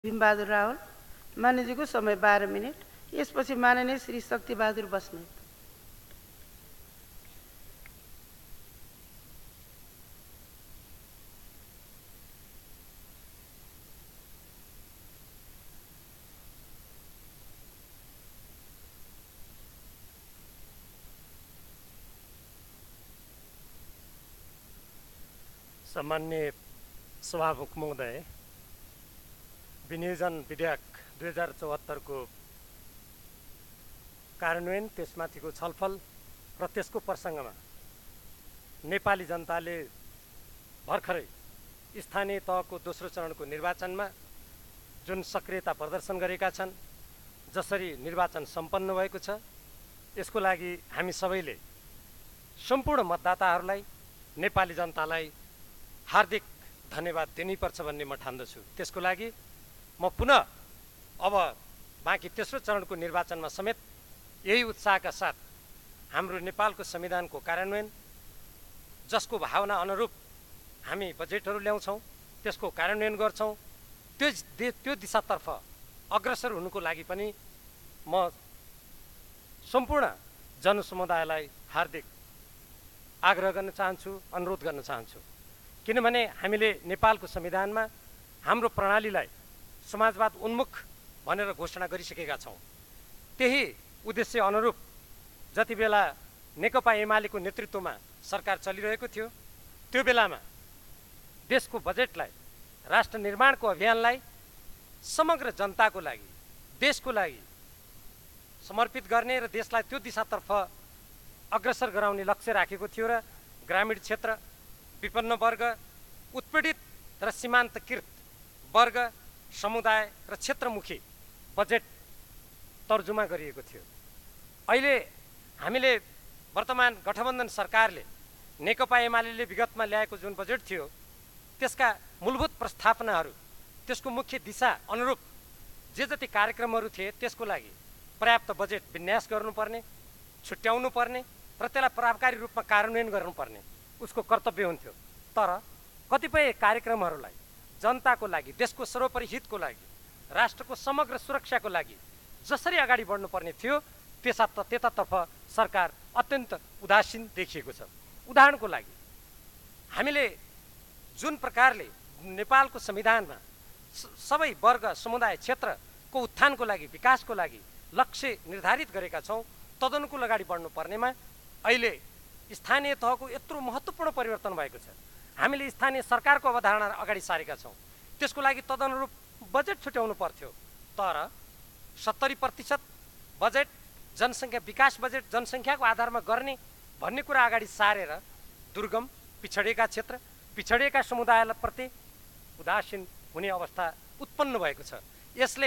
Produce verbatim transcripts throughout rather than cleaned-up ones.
भीमबहादुर रावल। मान्यजीको समय बाह्र मिनट। यसपछि माननीय श्री शक्तिबहादुर बस्नेत। सम्माननीय सभामुख महोदय, विनियोजन विधेयक दुई हजार चौहत्तर को कार्यान्वयन, त्यसमाथिको छलफल र त्यसको प्रसङ्गमा नेपाली जनताले भर्खरै स्थानीय तहको दोस्रो चरणको निर्वाचनमा जुन सक्रियता प्रदर्शन गरेका छन्, जसरी निर्वाचन सम्पन्न भएको छ, यसको लागि हामी सबैले सम्पूर्ण मतदाताहरूलाई, नेपाली जनतालाई हार्दिक धन्यवाद दिनुपर्छ भन्ने म ठान्दछु। त्यसको लागि म पुनः अब बाँकी तेस्रो चरणको निर्वाचनमा समेत यही उत्साहका साथ हाम्रो नेपालको संविधानको कार्यान्वयन, जसको भावना अनुरूप हामी बजेटहरू ल्याउँछौँ, त्यसको कार्यान्वयन गर्छौँ, त्यो त्यो दिशातर्फ अग्रसर हुनुको लागि पनि म सम्पूर्ण जनसमुदायलाई हार्दिक आग्रह गर्न चाहन्छु, अनुरोध गर्न चाहन्छु। किनभने हामीले नेपालको संविधानमा हाम्रो प्रणालीलाई समाजवाद उन्मुख भनेर घोषणा गरिसकेका छौँ। त्यही उद्देश्य अनुरूप जति बेला नेकपा एमालेको नेतृत्वमा सरकार चलिरहेको थियो, त्यो बेलामा देशको बजेटलाई, राष्ट्र निर्माणको अभियानलाई समग्र जनताको लागि, देशको लागि समर्पित गर्ने र देशलाई त्यो दिशातर्फ अग्रसर गराउने लक्ष्य राखेको थियो र ग्रामीण क्षेत्र, विपन्न वर्ग, उत्पीडित र सीमान्तकृत वर्ग, समुदाय र क्षेत्रमुखी बजेट तर्जुमा गरिएको थियो। अहिले हामीले वर्तमान गठबन्धन सरकारले नेकपा एमाले विगतमा ल्याएको जुन बजेट थियो, त्यसका मूलभूत प्रस्तावनाहरू, त्यसको मुख्य दिशा अनुरूप जे जति कार्यक्रमहरू थिए, त्यसको लागि पर्याप्त बजेट विन्यास गर्नुपर्ने, छुट्याउनु पर्ने र त्यसलाई प्रभावकारी रूपमा कार्यान्वयन गर्नुपर्ने उसको कर्तव्य हुन्थ्यो। तर कतिपय कार्यक्रमहरूलाई जनताको लागि, देशको सर्वोपरि हितको लागि, राष्ट्रको समग्र सुरक्षाको लागि जसरी अगाडि बढ्नुपर्ने थियो, त्यसा त्यतातर्फ सरकार अत्यन्त उदासीन देखिएको छ। उदाहरणको लागि हामीले जुन प्रकारले नेपालको संविधानमा सबै वर्ग, समुदाय, क्षेत्रको उत्थानको लागि, विकासको लागि लक्ष्य निर्धारित गरेका छौँ, तदनुकूल अगाडि बढ्नुपर्नेमा अहिले स्थानीय तहको यत्रो महत्त्वपूर्ण परिवर्तन भएको छ। हामीले स्थानीय सरकारको अवधारणा अगाडि सारेका छौँ, त्यसको लागि तदनुरूप बजेट छुट्याउनु पर्थ्यो। तर सत्तरी प्रतिशत बजेट जनसङ्ख्या विकास बजेट जनसङ्ख्याको आधारमा गर्ने भन्ने कुरा अगाडि सारेर दुर्गम, पिछडिएका क्षेत्र, पिछडिएका समुदायप्रति उदासीन हुने अवस्था उत्पन्न भएको छ। यसले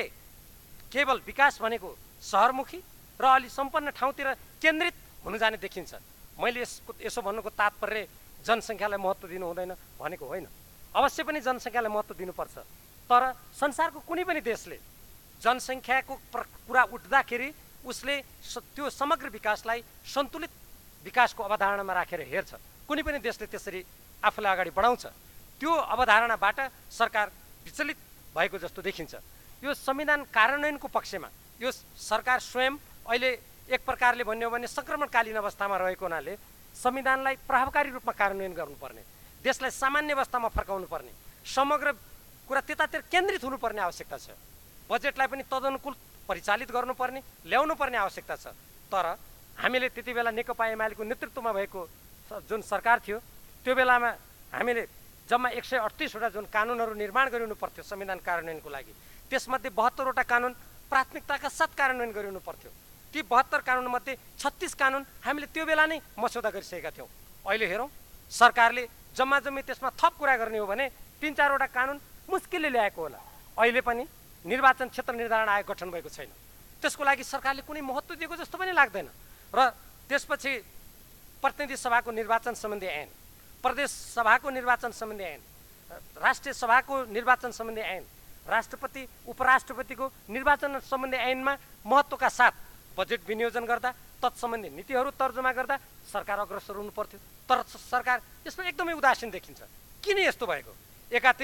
केवल विकास भनेको सहरमुखी र अलि सम्पन्न ठाउँतिर केन्द्रित हुन जाने देखिन्छ। मैले यसको यसो भन्नुको तात्पर्य जनसङ्ख्यालाई महत्त्व दिनु हुँदैन भनेको होइन, अवश्य पनि जनसङ्ख्यालाई महत्त्व दिनुपर्छ। तर संसारको कुनै पनि देशले जनसङ्ख्याको कुरा उठ्दाखेरि उसले त्यो समग्र विकासलाई सन्तुलित विकासको अवधारणामा राखेर हेर्छ। कुनै पनि देशले त्यसरी आफूलाई अगाडि बढाउँछ। त्यो अवधारणाबाट सरकार विचलित भएको जस्तो देखिन्छ। यो संविधान कार्यान्वयनको पक्षमा यो सरकार स्वयं अहिले एक प्रकारले भन्यो भने सङ्क्रमणकालीन अवस्थामा रहेको हुनाले संविधानलाई प्रभावकारी रूपमा कार्यान्वयन गर्नुपर्ने, देशलाई सामान्य अवस्थामा फर्काउनु पर्ने, समग्र कुरा त्यतातिर केन्द्रित हुनुपर्ने आवश्यकता छ। बजेटलाई पनि तदनुकूल परिचालित गर्नुपर्ने, ल्याउनु पर्ने आवश्यकता छ। तर हामीले त्यति बेला नेकपा एमालेको नेतृत्वमा भएको जुन सरकार थियो, त्यो बेलामा हामीले जम्मा एक सय अडतिसवटा जुन कानुनहरू निर्माण गरिनु पर्थ्यो संविधान कार्यान्वयनको लागि, त्यसमध्ये बहत्तरवटा कानुन प्राथमिकताका साथ कार्यान्वयन गरिनु पर्थ्यो। ती बहत्तर कानुनमध्ये छत्तिस कानुन हामीले त्यो बेला नै मस्यौदा गरिसकेका थियौँ। अहिले हेरौँ, सरकारले जम्मा जम्मी त्यसमा थप कुरा गर्ने हो भने तिन चारवटा कानुन मुस्किलले ल्याएको होला। अहिले पनि निर्वाचन क्षेत्र निर्धारण आयोग गठन भएको छैन। त्यसको लागि सरकारले कुनै महत्त्व दिएको जस्तो पनि लाग्दैन। र त्यसपछि प्रतिनिधि सभाको निर्वाचन सम्बन्धी ऐन, प्रदेश सभाको निर्वाचन सम्बन्धी ऐन, राष्ट्रिय सभाको निर्वाचन सम्बन्धी ऐन, राष्ट्रपति उपराष्ट्रपतिको निर्वाचन सम्बन्धी ऐनमा महत्त्वका साथ बजेट विनियोजन गर्दा, तत्सम्बन्धी नीतिहरू तर्जुमा गर्दा सरकार अग्रसर हुनु पर्थ्यो। तर सरकार यसमा एकदमै उदासीन देखिन्छ। किन यस्तो भएको? एकातिर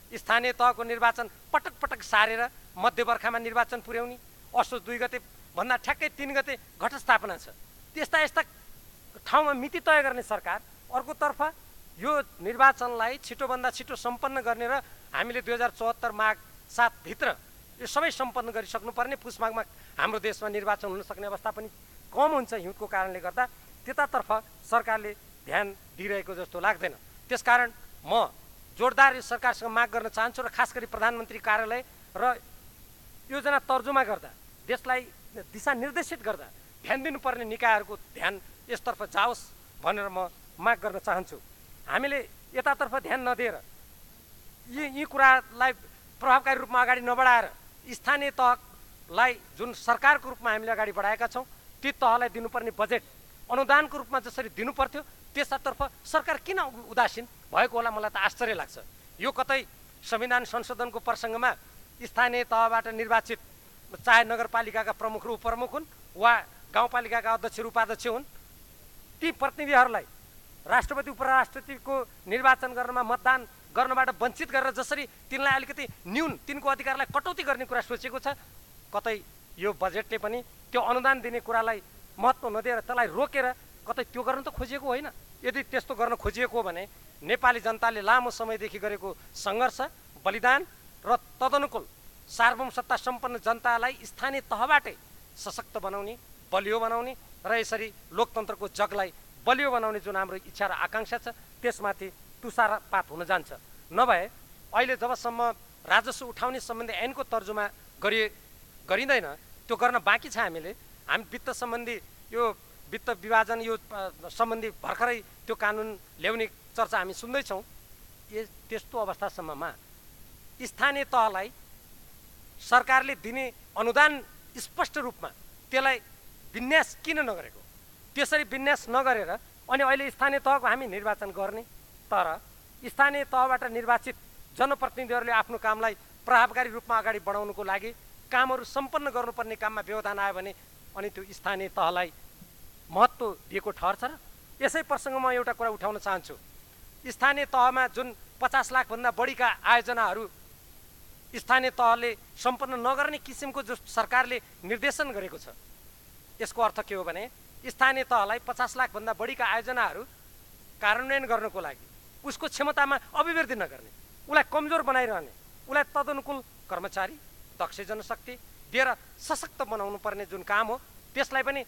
स्थानीय तहको निर्वाचन पटक पटक सारेर मध्यवर्खामा निर्वाचन पुर्याउने, असोज दुई गते भन्दा ठ्याक्कै तिन गते घटस्थापना छ। त्यस्ता यस्ता ठाउँमा मिति तय गर्ने सरकार, अर्कोतर्फ यो निर्वाचनलाई छिटोभन्दा छिटो सम्पन्न गर्ने र हामीले दुई हजार चौहत्तर माघ सातभित्र यो सबै सम्पन्न गरिसक्नुपर्ने, पुस माघमा हाम्रो देशमा निर्वाचन हुन सक्ने अवस्था पनि कम हुन्छ हिउँदको कारणले गर्दा, त्यतातर्फ सरकारले ध्यान दिइरहेको जस्तो लाग्दैन। त्यसकारण म जोडदार सरकारसँग माग गर्न चाहन्छु र खास गरी प्रधानमन्त्री कार्यालय र योजना तर्जुमा गर्दा, देशलाई दिशा निर्देशित गर्दा ध्यान दिनुपर्ने निकायहरूको ध्यान यसतर्फ जाओस् भनेर म माग गर्न चाहन्छु। हामीले यतातर्फ ध्यान नदिएर यी यी कुरालाई प्रभावकारी रूपमा अगाडि नबढाएर स्थानीय तहलाई जुन सरकारको रूपमा हामीले अगाडि बढाएका छौँ, ती तहलाई दिनुपर्ने बजेट अनुदानको रूपमा जसरी दिनु पर्थ्यो त्यसतर्फ सरकार किन उदासीन भएको होला, मलाई त आश्चर्य लाग्छ। यो कतै संविधान संशोधनको प्रसङ्गमा स्थानीय तहबाट निर्वाचित चाहे नगरपालिकाका प्रमुख र उपप्रमुख हुन् वा गाउँपालिकाका अध्यक्ष र उपाध्यक्ष हुन्, ती प्रतिनिधिहरूलाई राष्ट्रपति उपराष्ट्रपतिको निर्वाचन गर्नमा मतदान गर्नबाट वञ्चित गरेर जसरी तिनलाई अलिकति न्यून तिनको अधिकारलाई कटौती गर्ने कुरा सोचेको छ, कतै यो बजेटले पनि त्यो अनुदान दिने कुरालाई महत्त्व नदिएर त्यसलाई रोकेर कतै त्यो गर्न त खोजिएको होइन। यदि त्यस्तो गर्न खोजिएको हो भने नेपाली जनताले लामो समयदेखि गरेको सङ्घर्ष, बलिदान र तदनुकूल सार्वभौम सत्ता सम्पन्न जनतालाई स्थानीय तहबाटै सशक्त बनाउने, बलियो बनाउने र यसरी लोकतन्त्रको जगलाई बलियो बनाउने जुन हाम्रो इच्छा र आकाङ्क्षा छ त्यसमाथि तुषारपात हुन जान्छ। नभए अहिले जबसम्म राजस्व उठाउने सम्बन्धी ऐनको तर्जुमा गरि गरिँदैन त्यो गर्न बाँकी छ। हामीले हामी वित्त सम्बन्धी यो वित्त विभाजन यो सम्बन्धी भर्खरै त्यो कानुन ल्याउने चर्चा हामी सुन्दैछौँ। यस त्यस्तो अवस्थासम्ममा स्थानीय तहलाई सरकारले दिने अनुदान स्पष्ट रूपमा त्यसलाई विन्यास किन नगरेको, त्यसरी विन्यास नगरेर अनि अहिले स्थानीय तहको हामी निर्वाचन गर्ने, तर स्थानीय तहबाट निर्वाचित जनप्रतिनिधिहरूले आफ्नो कामलाई प्रभावकारी रूपमा अगाडि बढाउनुको लागि कामहरू सम्पन्न गर्नुपर्ने काममा व्यवधान आयो भने अनि त्यो स्थानीय तहलाई महत्त्व दिएको ठहर्छ। र यसै प्रसङ्गमा एउटा कुरा उठाउन चाहन्छु। स्थानीय तहमा जुन पचास लाखभन्दा बढीका आयोजनाहरू स्थानीय तहले सम्पन्न नगर्ने किसिमको जो सरकारले निर्देशन गरेको छ, यसको अर्थ के हो भने स्थानीय तहलाई पचास लाखभन्दा बढीका आयोजनाहरू कार्यान्वयन गर्नको लागि उसको क्षमतामा अभिवृद्धि नगर्ने, उसलाई कमजोर बनाइरहने, उसलाई तदनुकूल कर्मचारी, दक्ष जनशक्ति दिएर सशक्त बनाउनु पर्ने जुन काम हो त्यसलाई पनि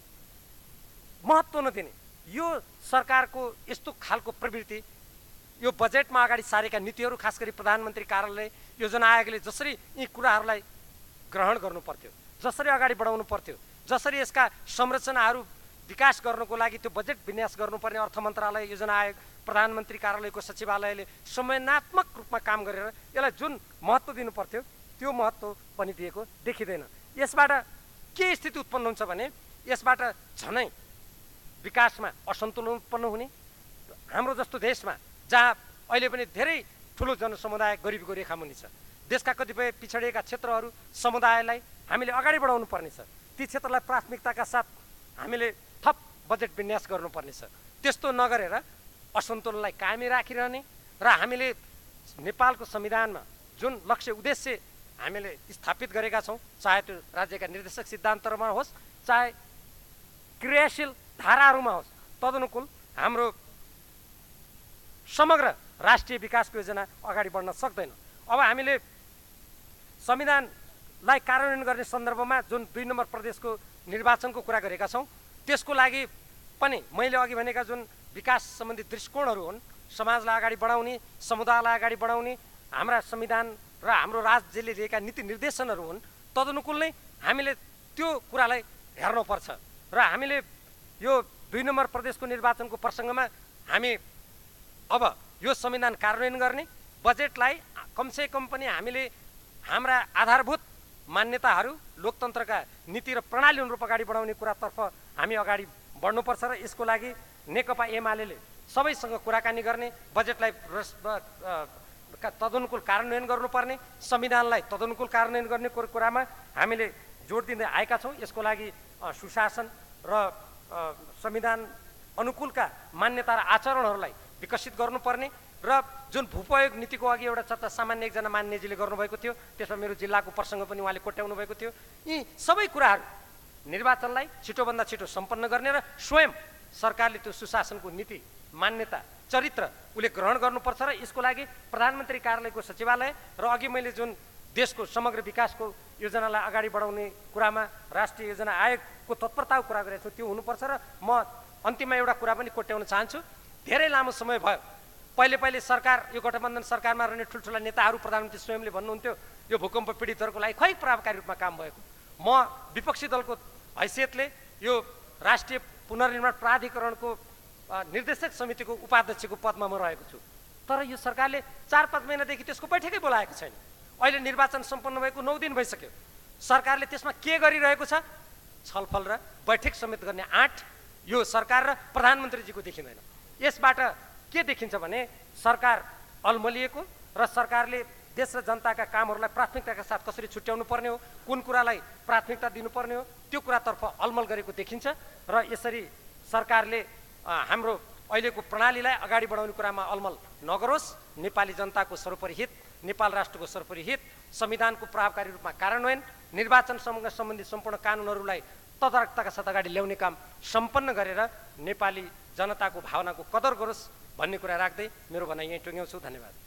महत्त्व नदिने, यो सरकारको यस्तो खालको प्रवृत्ति यो बजेटमा अगाडि सारेका नीतिहरू, खास गरी प्रधानमन्त्री कार्यालय योजना आयोगले जसरी यी कुराहरूलाई ग्रहण गर्नु पर्थ्यो, जसरी अगाडि बढाउनु पर्थ्यो, जसरी यसका संरचनाहरू विकास गर्नको लागि त्यो बजेट विन्यास गर्नुपर्ने अर्थ मन्त्रालय, योजना आयोग, प्रधानमन्त्री कार्यालयको सचिवालयले समन्वयात्मक रूपमा काम गरेर यसलाई जुन महत्त्व दिनु पर्थ्यो त्यो महत्त्व पनि दिएको देखिँदैन। यसबाट के स्थिति उत्पन्न हुन्छ भने यसबाट झनै विकासमा असन्तुलन उत्पन्न हुने, हाम्रो जस्तो देशमा जहाँ अहिले पनि धेरै ठुलो जनसमुदाय गरिबीको रेखामुनि छ, देशका कतिपय पिछडिएका क्षेत्रहरू समुदायलाई हामीले अगाडि बढाउनु पर्नेछ, ती क्षेत्रलाई प्राथमिकताका साथ हामीले थप बजेट विन्यास गर्नुपर्ने छ। त्यस्तो नगरेर असन्तुलनलाई कायमी राखिरहने र हामीले नेपालको संविधानमा जुन लक्ष्य उद्देश्य हामीले स्थापित गरेका छौँ, चाहे त्यो राज्यका निर्देशक सिद्धान्तहरूमा होस् चाहे क्रियाशील धाराहरूमा होस्, तदनुकूल हाम्रो समग्र राष्ट्रिय विकासको योजना अगाडि बढ्न सक्दैन। अब हामीले संविधानलाई कार्यान्वयन गर्ने सन्दर्भमा जुन दुई नम्बर प्रदेशको निर्वाचनको कुरा गरेका छौँ त्यसको लागि पनि मैले अघि भनेका जुन विकास सम्बन्धी दृष्टिकोणहरू हुन्, समाजलाई अगाडि बढाउने, समुदायलाई अगाडि बढाउने हाम्रा संविधान र हाम्रो राज्यले दिएका नीति निर्देशनहरू हुन्, तदनुकूल नै हामीले त्यो कुरालाई हेर्नुपर्छ। र हामीले यो दुई नम्बर प्रदेशको निर्वाचनको प्रसङ्गमा हामी अब यो संविधान कार्यान्वयन गर्ने, बजेटलाई कमसेकम पनि हामीले हाम्रा आधारभूत मान्यताहरू, लोकतन्त्रका नीति र प्रणाली अनुरूप अगाडि बढाउने कुरातर्फ हामी अगाडि बढ्नुपर्छ। र यसको लागि नेकपा एमाले सबैसँग कुराकानी गर्ने, बजेटलाई तदनुकूल कार्यान्वयन गर्नुपर्ने, संविधानलाई तदनुकूल कार्यान्वयन गर्ने कुरामा हामीले जोड दिँदै आएका छौँ। यसको लागि सुशासन र संविधान अनुकूलका मान्यता र आचरणहरूलाई विकसित गर्नुपर्ने र जुन भूप्रयोग नीतिको अघि एउटा चर्चा सामान्य एकजना मान्यजीले गर्नुभएको थियो, त्यसमा मेरो जिल्लाको प्रसङ्ग पनि उहाँले कोट्याउनु भएको थियो। यी सबै कुराहरू निर्वाचनलाई छिटोभन्दा छिटो सम्पन्न गर्ने र स्वयं सरकारले त्यो सुशासनको नीति, मान्यता, चरित्र उसले ग्रहण गर्नुपर्छ र यसको लागि प्रधानमन्त्री कार्यालयको सचिवालय र अघि मैले जुन देशको समग्र विकासको योजनालाई अगाडि बढाउने कुरामा राष्ट्रिय योजना आयोगको तत्परताको कुरा गरेको छु, त्यो हुनुपर्छ। र म अन्तिममा एउटा कुरा पनि कोट्याउन चाहन्छु। धेरै लामो समय भयो, पहिले पहिले सरकार, यो गठबन्धन सरकारमा रहने ठुल्ठुला नेताहरू प्रधानमन्त्री स्वयंले भन्नुहुन्थ्यो यो भूकम्प पीडितहरूको लागि खै प्रभावकारी रूपमा काम भएको। म विपक्षी दलको हैसियतले यो राष्ट्रिय पुनर्निर्माण प्राधिकरणको निर्देशक समितिको उपाध्यक्षको पदमा म रहेको छु, तर यो सरकारले चार पाँच महिनादेखि त्यसको बैठकै बोलाएको छैन। अहिले निर्वाचन सम्पन्न भएको नौ दिन भइसक्यो, सरकारले त्यसमा के गरिरहेको छ? छलफल र बैठक समेत गर्ने आँट यो सरकार र प्रधानमन्त्रीजीको देखिँदैन। यसबाट के देखिन्छ भने सरकार अल्मलिएको र सरकारले देश र जनताका कामहरूलाई प्राथमिकताका साथ कसरी छुट्याउनु पर्ने हो, कुन कुरालाई प्राथमिकता दिनुपर्ने हो, त्यो कुरातर्फ अलमल गरेको देखिन्छ। र यसरी सरकारले हाम्रो अहिलेको प्रणालीलाई अगाडि बढाउने कुरामा अलमल नगरोस्। नेपाली जनताको सर्वोपरि हित, नेपाल राष्ट्रको सर्वोपरि हित, संविधानको प्रभावकारी रूपमा कार्यान्वयन, निर्वाचनसँग सम्बन्धित सम्पूर्ण कानुनहरूलाई तदारकताका साथ अगाडि ल्याउने काम सम्पन्न गरेर नेपाली जनताको भावनाको कदर गरोस् भन्ने कुरा राख्दै मेरो भनाइ यहीँ टुङ्ग्याउँछु। धन्यवाद।